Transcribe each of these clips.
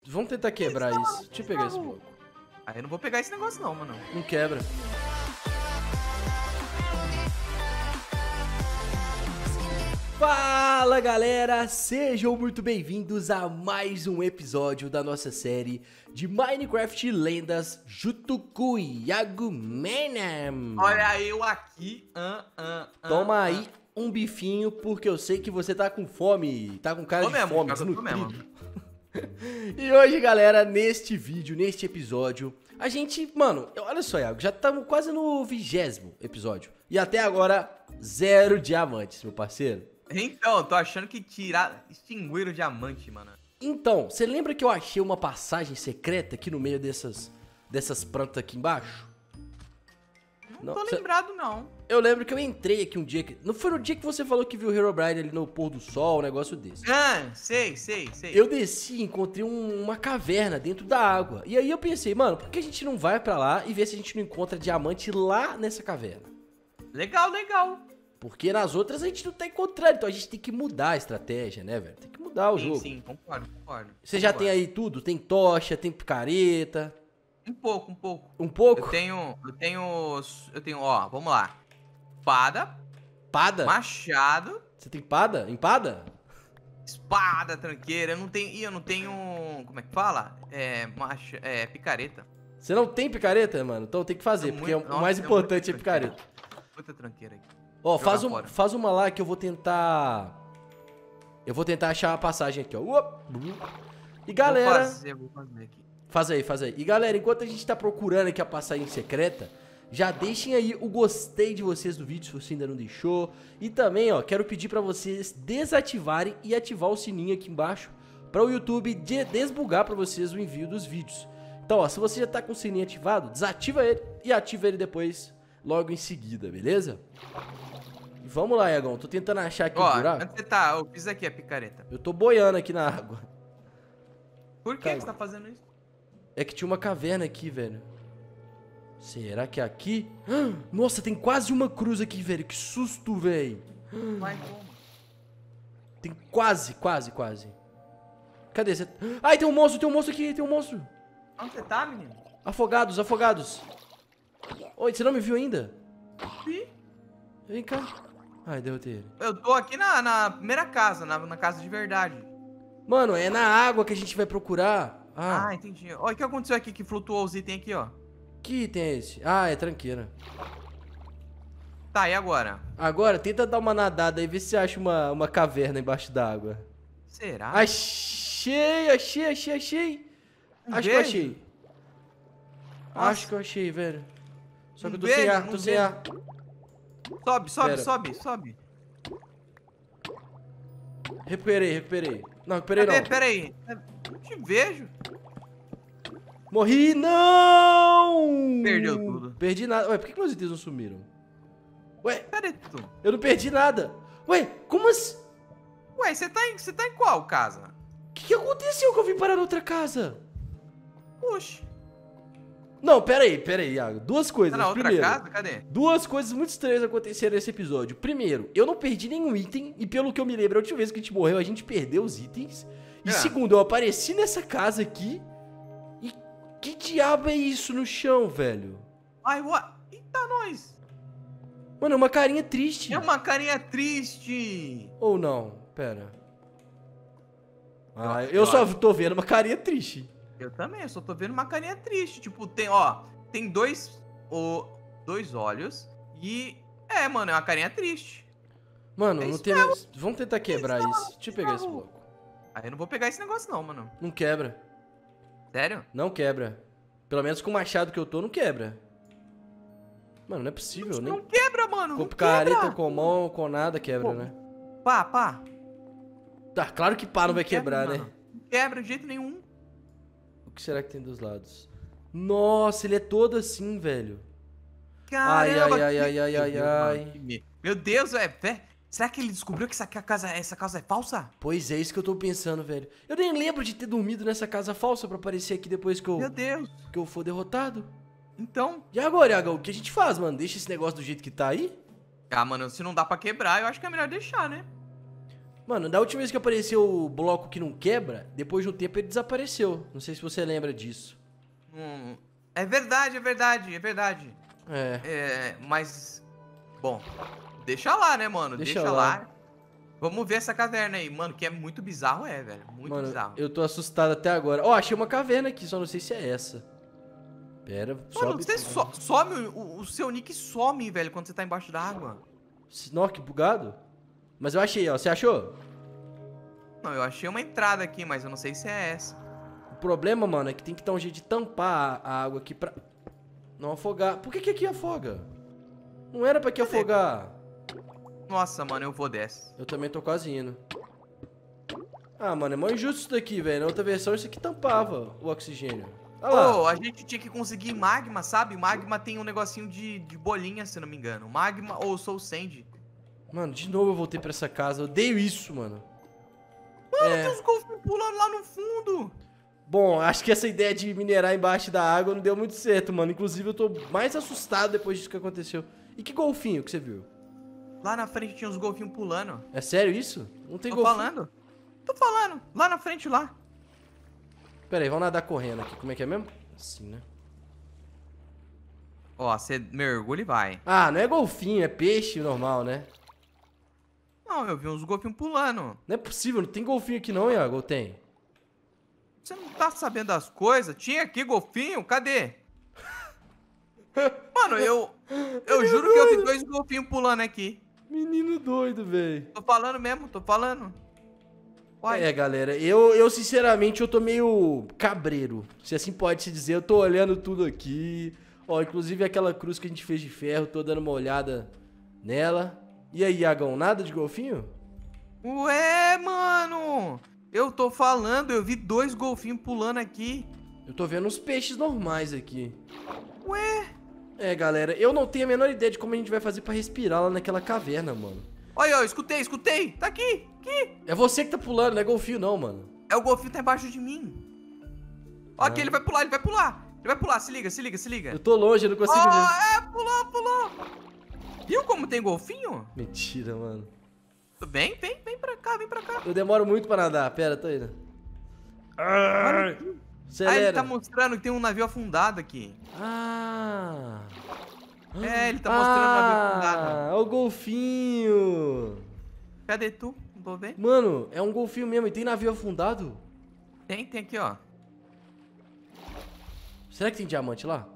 Vamos tentar quebrar isso. Deixa eu pegar esse bloco. Aí eu não vou pegar esse negócio não, mano. Não quebra. Fala galera, sejam muito bem-vindos a mais um episódio da nossa série de Minecraft Lendas Jutuku Yagumenem. Olha eu aqui. Toma aí um bifinho, porque eu sei que você tá com fome, tá com cara Tô de mesmo, fome, cara, tô desnutrido. E hoje, galera, neste vídeo, neste episódio, a gente, mano, olha só, Iago, já estamos quase no 20º episódio. E até agora, 0 diamantes, meu parceiro. Então, tô achando que extinguiram o diamante, mano. Então, você lembra que eu achei uma passagem secreta aqui no meio dessas plantas aqui embaixo? Não tô lembrado, não. Eu lembro que eu entrei aqui um dia, não foi no dia que você falou que viu o Herobrine ali no pôr do sol, um negócio desse. Ah, sei. Eu desci e encontrei uma caverna dentro da água. E aí eu pensei, mano, por que a gente não vai pra lá e ver se a gente não encontra diamante lá nessa caverna? Legal. Porque nas outras a gente não tá encontrando, então a gente tem que mudar a estratégia, né, velho? Tem que mudar o jogo. Sim, concordo. Você já tem aí tudo? Tem tocha, tem picareta... Um pouco. Um pouco? Eu tenho, ó, vamos lá. Pada. Machado. Você tem pada? Empada? Espada, tranqueira. Eu não tenho, como é que fala? Picareta. Você não tem picareta, mano? Então tem que fazer, porque o mais importante é picareta. Muita tranqueira aqui. Ó, faz uma lá que eu vou tentar... Eu vou tentar achar a passagem aqui, ó. E galera... Vou fazer aqui. Faz aí. E galera, enquanto a gente tá procurando aqui a passagem secreta, já deixem aí o gostei de vocês do vídeo, se você ainda não deixou. E também, ó, quero pedir pra vocês desativarem e ativar o sininho aqui embaixo para o YouTube desbugar pra vocês o envio dos vídeos. Então, ó, se você já tá com o sininho ativado, desativa ele e ativa ele depois, logo em seguida, beleza? E vamos lá, Iagão, tô tentando achar aqui o buraco. Onde você tá? Eu fiz aqui a picareta. Eu tô boiando aqui na água. Por que você tá fazendo isso? É que tinha uma caverna aqui, velho. Será que é aqui? Nossa, tem quase uma cruz aqui, velho. Que susto, velho. Vai como? Tem quase. Cadê você? Ai, tem um monstro aqui, tem um monstro. Onde você tá, menino? Afogados. Oi, você não me viu ainda? Vi. Vem cá. Ai, derrotei ele. Eu tô aqui na primeira casa, na casa de verdade. Mano, é na água que a gente vai procurar. Ah, entendi. Olha o que aconteceu aqui que flutuou os itens aqui, ó. Que item é esse? Ah, é tranqueira. Tá, e agora? Agora, tenta dar uma nadada aí, vê se você acha uma caverna embaixo d'água. Será? Achei. Acho que eu achei. Nossa. Acho que eu achei, velho. Só que eu tô vejo, sem ar, não tô sem vejo. ar. Sobe. Recuperei. Não, recuperei não. Pera aí. Não te vejo. Morri, não! Perdeu tudo. Perdi nada. Ué, por que meus itens não sumiram? Ué, Cadê tu? eu não perdi nada. Ué, como assim? Ué, você tá em qual casa? O que aconteceu que eu vim parar na outra casa? Oxe. Não, pera aí, Iago. Duas coisas. Tá na outra Primeiro, casa? Cadê? duas coisas muito estranhas aconteceram nesse episódio. Primeiro, eu não perdi nenhum item. E pelo que eu me lembro, a última vez que a gente morreu, a gente perdeu os itens. E segundo, eu apareci nessa casa aqui. E que diabo é isso no chão, velho? Ai, what? Eita, nós. Mano, é uma carinha triste. É uma carinha triste. Ou não? Pera. Ah, eu só tô vendo uma carinha triste. Eu também, eu só tô vendo uma carinha triste. Tipo, tem dois olhos e... mano, é uma carinha triste. Mano, É não isso tem... mesmo. Vamos tentar quebrar isso. Deixa eu pegar esse bloco. Aí eu não vou pegar esse negócio não, mano. Não quebra. Sério? Não quebra. Pelo menos com o machado que eu tô, não quebra. Mano, não é possível, Não nem... quebra, mano. Com Não picareta, quebra. com mão, com nada quebra, né? Pá. Tá, claro que pá não vai quebrar, mano. né? Não quebra de jeito nenhum. O que será que tem dos lados? Nossa, ele é todo assim, velho. Caramba. Ai. Meu Deus, será que ele descobriu que essa casa é falsa? Pois é, isso que eu tô pensando, velho. Eu nem lembro de ter dormido nessa casa falsa pra aparecer aqui depois que Meu Deus. eu for derrotado. Então... E agora, Iagão, o que a gente faz, mano? Deixa esse negócio do jeito que tá aí? Ah, mano, se não dá pra quebrar, eu acho que é melhor deixar, né? Mano, da última vez que apareceu o bloco que não quebra, depois de um tempo ele desapareceu. Não sei se você lembra disso. É verdade, é verdade, é verdade. É. Mas... Bom, deixa lá, né, mano? Deixa Deixa lá. lá. Vamos ver essa caverna aí, mano, que é muito bizarro, velho. Muito Mano, bizarro. eu tô assustado até agora. Ó, achei uma caverna aqui, só não sei se é essa. Pera, Mano, sobe. você some, o seu nick some, velho, quando você tá embaixo d'água. Nossa, que bugado. Mas eu achei, ó. Você achou? Não, eu achei uma entrada aqui, mas eu não sei se é essa. O problema, mano, é que tem que dar um jeito de tampar a água aqui pra não afogar. Por que aqui afoga? Não era pra aqui afogar. Nossa, mano, eu vou dessa. Eu também tô quase indo. Ah, mano, é mó injusto isso daqui, velho. Na outra versão isso aqui tampava o oxigênio. Olha lá. Pô, a gente tinha que conseguir magma, sabe? Magma tem um negocinho de bolinha, se não me engano. Magma ou Soul Sand. Mano, de novo eu voltei pra essa casa. Eu odeio isso, mano. Mano, tem uns golfinhos pulando lá no fundo. Bom, acho que essa ideia de minerar embaixo da água não deu muito certo, mano. Inclusive eu tô mais assustado depois disso que aconteceu. E que golfinho que você viu? Lá na frente tinha uns golfinhos pulando. É sério isso? Não tem Tô golfinho? falando. Tô falando. Lá na frente, lá. Pera aí, vamos nadar correndo aqui. Como é que é mesmo? Assim, né? Ó, você mergulha e vai. Ah, não é golfinho, é peixe normal, né? Não, eu vi uns golfinhos pulando. Não é possível, não tem golfinho aqui não, Iago, ou tem? Você não tá sabendo das coisas? Tinha aqui golfinho? Cadê? Mano, eu juro que eu vi 2 golfinhos pulando aqui. Menino doido, velho. Tô falando mesmo, tô falando. Uai. É, galera, eu sinceramente eu tô meio cabreiro. Se assim pode se dizer, eu tô olhando tudo aqui. Ó, inclusive aquela cruz que a gente fez de ferro, tô dando uma olhada nela. E aí, Iagão, nada de golfinho? Ué, mano. Eu tô falando, eu vi 2 golfinhos pulando aqui. Eu tô vendo uns peixes normais aqui. Ué. É, galera, eu não tenho a menor ideia de como a gente vai fazer pra respirar lá naquela caverna, mano. Olha, ó, escutei. Tá aqui. É você que tá pulando, não é golfinho não, mano. É o golfinho que tá embaixo de mim. Ó, aqui, ele vai pular. Ele vai pular, se liga. Eu tô longe, eu não consigo ver. Pulou. Viu como tem golfinho? Mentira, mano. Vem pra cá. Eu demoro muito pra nadar. Pera, tô indo. Olha aqui. Acelera. Ah, ele tá mostrando que tem um navio afundado aqui. Ah. É, ele tá mostrando o navio afundado. Ah, o golfinho. Cadê tu? Não tô vendo. Mano, é um golfinho mesmo. E tem navio afundado? Tem aqui, ó. Será que tem diamante lá?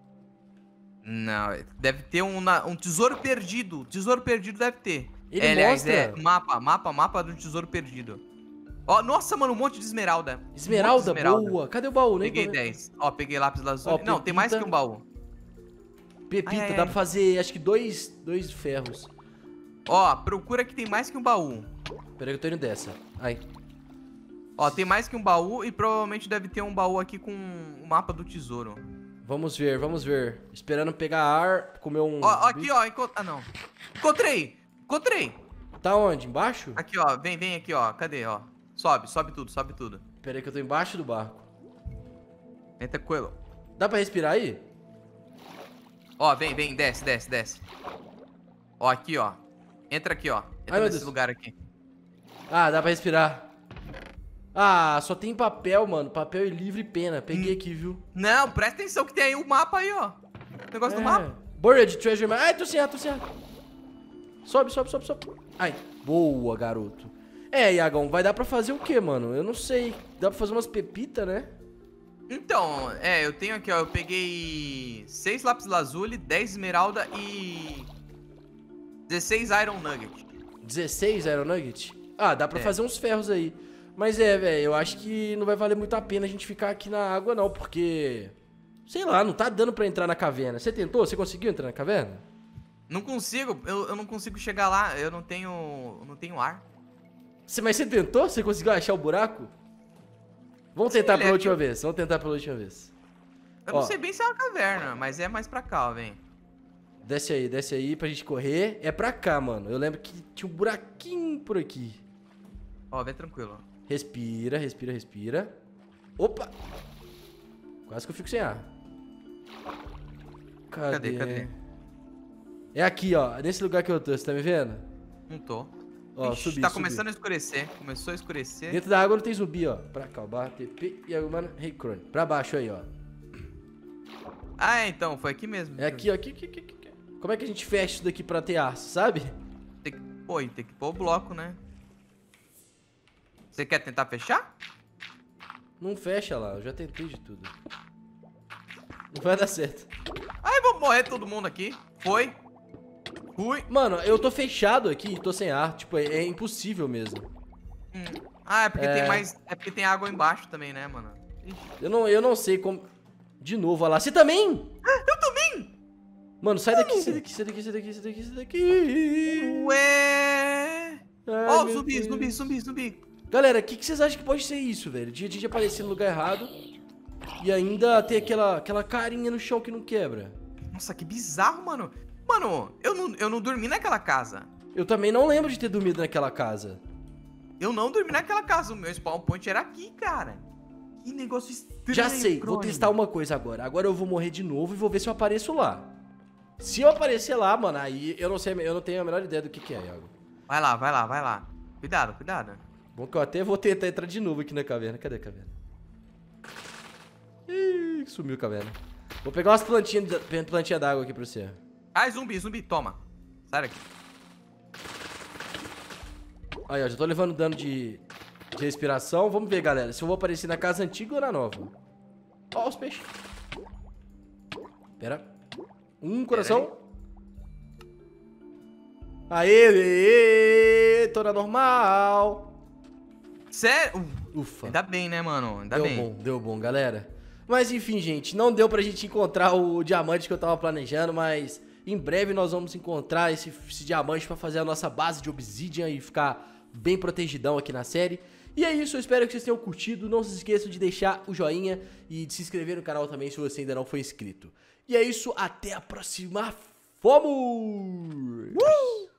Não, deve ter um tesouro perdido. Tesouro perdido deve ter. Ele aliás, mostra? mapa do tesouro perdido. Ó, nossa, mano, um monte de esmeralda. Esmeralda? Um monte de esmeralda. Boa. Cadê o baú? Nem Peguei tô vendo. 10. Ó, peguei lápis lazuli. Ó, Não, tem mais que pepita. um baú. Pepita, Ai. dá pra fazer acho que dois ferros. Ó, procura que tem mais que um baú. Pera aí que eu tô indo dessa. Ai. Ó, tem mais que um baú e provavelmente deve ter um baú aqui com o mapa do tesouro. Vamos ver. Esperando pegar ar, comer um... Ó, aqui, ó. Ah, não. Encontrei. Tá onde? Embaixo? Aqui, ó. Vem aqui, ó. Cadê, ó? Sobe tudo. Pera aí que eu tô embaixo do barco. Entra com ele. Dá pra respirar aí? Ó, vem, desce. Ó, aqui, ó. Entra aqui, ó. Ai, Entra meu nesse Deus. lugar aqui. Ah, dá pra respirar. Ah, só tem papel, mano. Papel e livro e pena. Peguei aqui, viu? Não, presta atenção que tem aí o mapa aí, ó. O negócio do mapa. Buried Treasure Map. Ai, tô sem ar. Sobe. Ai, boa, garoto. É, Iagão, vai dar pra fazer o quê, mano? Eu não sei. Dá pra fazer umas pepitas, né? Então, eu tenho aqui, ó. Eu peguei 6 lápis lazuli, 10 esmeralda e 16 iron nugget. 16 Iron Nugget? Ah, dá pra fazer uns ferros aí. Mas velho, eu acho que não vai valer muito a pena a gente ficar aqui na água, não, porque... Sei lá, não tá dando pra entrar na caverna. Você tentou? Você conseguiu entrar na caverna? Não consigo, eu não consigo chegar lá, eu não tenho ar. Mas você tentou? Você conseguiu achar o buraco? Vamos tentar pela moleque. última vez. Eu Ó. não sei bem se é uma caverna, mas é mais pra cá, ó, vem. Desce aí pra gente correr. É pra cá, mano. Eu lembro que tinha um buraquinho por aqui. Ó, vem tranquilo. Respira. Opa! Quase que eu fico sem ar. Cadê? É aqui, ó. Nesse lugar que eu tô, você tá me vendo? Não tô. Ó, Ixi, subi, tá subi. começando a escurecer. Começou a escurecer. Dentro da água não tem zumbi, ó. Pra cá, ó. Barra TP e agora, mano, Hey Crone. Pra baixo aí, ó. Ah, é, então, foi aqui mesmo. É aqui, ó. Aqui. Como é que a gente fecha isso daqui pra ter aço, sabe? Pô, e tem que pôr o bloco, né? Você quer tentar fechar? Não fecha lá, eu já tentei de tudo. Não vai dar certo. Ai, vou morrer todo mundo aqui. Foi. Fui. Mano, eu tô fechado aqui, tô sem ar. Tipo, é impossível mesmo. Ah, é porque tem mais... É porque tem água embaixo também, né, mano? Ixi. Eu não sei como... De novo, olha lá. Você também? Eu também! Mano, sai daqui, sai daqui, sai daqui, sai daqui, sai daqui, sai daqui. Ué... Ai, Ó, meu zumbi, Deus. zumbi, zumbi, zumbi. Galera, o que vocês acham que pode ser isso, velho? De aparecer no lugar errado e ainda ter aquela carinha no chão que não quebra. Nossa, que bizarro, mano. Mano, eu não dormi naquela casa. Eu também não lembro de ter dormido naquela casa. Eu não dormi naquela casa. O meu spawn point era aqui, cara. Que negócio estranho. Já sei, vou Crone. testar uma coisa agora. Agora eu vou morrer de novo e vou ver se eu apareço lá. Se eu aparecer lá, mano, aí eu não sei, eu não tenho a menor ideia do que é, Iago. Vai lá, vai lá, vai lá. Cuidado, cuidado. Bom que eu até vou tentar entrar de novo aqui na caverna. Cadê a caverna? Ih, sumiu a caverna. Vou pegar umas plantinhas d'água aqui pra você. Ai, zumbi, zumbi, toma. Sai daqui. Aí, ó, já tô levando dano de respiração. Vamos ver, galera, se eu vou aparecer na casa antiga ou na nova. Ó, os peixes. Pera. Coração. Aê, tô na normal. Sério? Ufa. Ainda bem, né, mano? Ainda bem. Deu bom, galera. Mas enfim, gente, não deu pra gente encontrar o diamante que eu tava planejando, mas em breve nós vamos encontrar esse diamante pra fazer a nossa base de obsidian e ficar bem protegidão aqui na série. E é isso, eu espero que vocês tenham curtido. Não se esqueçam de deixar o joinha e de se inscrever no canal também se você ainda não for inscrito. E é isso, até a próxima. Fomos!